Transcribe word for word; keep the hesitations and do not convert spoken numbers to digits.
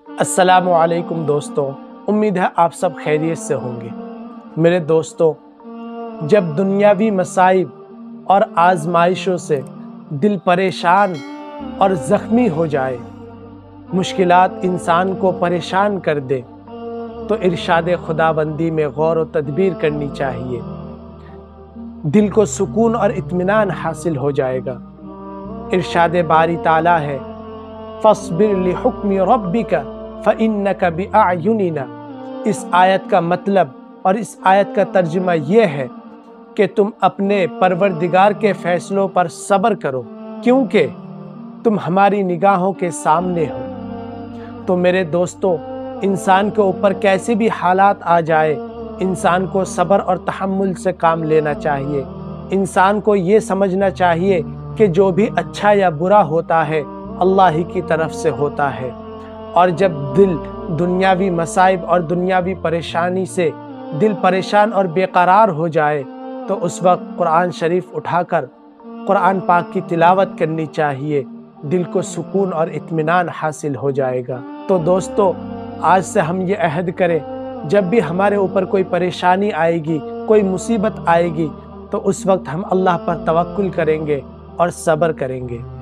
السلام علیکم دوستوں، امید ہے آپ سب خیریت سے ہوں گے۔ میرے دوستوں، جب دنیاوی مصائب اور آزمائشوں سے دل پریشان اور زخمی ہو جائے، مشکلات انسان کو پریشان کر دے، تو ارشاد خداوندی میں غور و تدبیر کرنی چاہیے۔ دل کو سکون اور اطمینان حاصل ہو جائے گا۔ ارشاد باری تعالیٰ ہے، فَاصْبِرْ لِحُکْمِ رَبِّكَ فَإِنَّكَ بِأَعْيُنِنَا۔ اس آیت کا مطلب اور اس آیت کا ترجمہ یہ ہے کہ تم اپنے پروردگار کے فیصلوں پر صبر کرو، کیونکہ تم ہماری نگاہوں کے سامنے ہو۔ تو میرے دوستو، انسان کے اوپر کیسے بھی حالات آ جائے، انسان کو صبر اور تحمل سے کام لینا چاہیے۔ انسان کو یہ سمجھنا چاہیے کہ جو بھی اچھا یا برا ہوتا ہے اللہ ہی کی طرف سے ہوتا ہے۔ اور جب دل دنیاوی مصائب اور دنیاوی پریشانی سے دل پریشان اور بے قرار ہو جائے، تو اس وقت قرآن شریف اٹھا کر قرآن پاک کی تلاوت کرنی چاہیے۔ دل کو سکون اور اطمینان حاصل ہو جائے گا۔ تو دوستو، آج سے ہم یہ عہد کریں، جب بھی ہمارے اوپر کوئی پریشانی آئے گی، کوئی مصیبت آئے گی، تو اس وقت ہم اللہ پر توکل کریں گے اور صبر کریں گے۔